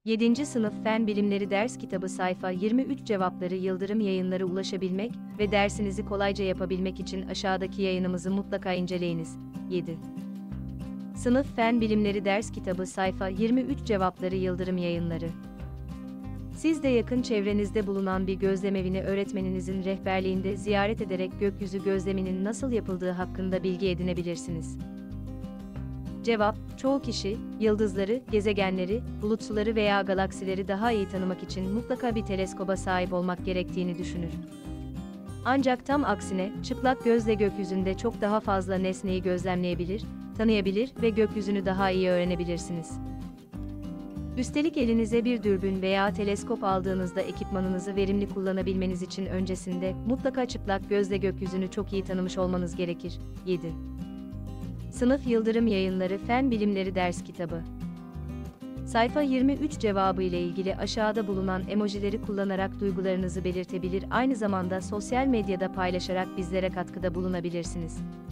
7. Sınıf Fen Bilimleri Ders Kitabı Sayfa 23 Cevapları Yıldırım Yayınları ulaşabilmek ve dersinizi kolayca yapabilmek için aşağıdaki yayınımızı mutlaka inceleyiniz. 7. Sınıf Fen Bilimleri Ders Kitabı Sayfa 23 Cevapları Yıldırım Yayınları. Siz de yakın çevrenizde bulunan bir gözlemevini öğretmeninizin rehberliğinde ziyaret ederek gökyüzü gözleminin nasıl yapıldığı hakkında bilgi edinebilirsiniz. Cevap: çoğu kişi, yıldızları, gezegenleri, bulutsuları veya galaksileri daha iyi tanımak için mutlaka bir teleskoba sahip olmak gerektiğini düşünür. Ancak tam aksine, çıplak gözle gökyüzünde çok daha fazla nesneyi gözlemleyebilir, tanıyabilir ve gökyüzünü daha iyi öğrenebilirsiniz. Üstelik elinize bir dürbün veya teleskop aldığınızda ekipmanınızı verimli kullanabilmeniz için öncesinde mutlaka çıplak gözle gökyüzünü çok iyi tanımış olmanız gerekir. 7. Sınıf Yıldırım Yayınları Fen Bilimleri Ders Kitabı. Sayfa 23 cevabı ile ilgili aşağıda bulunan emojileri kullanarak duygularınızı belirtebilir, aynı zamanda sosyal medyada paylaşarak bizlere katkıda bulunabilirsiniz.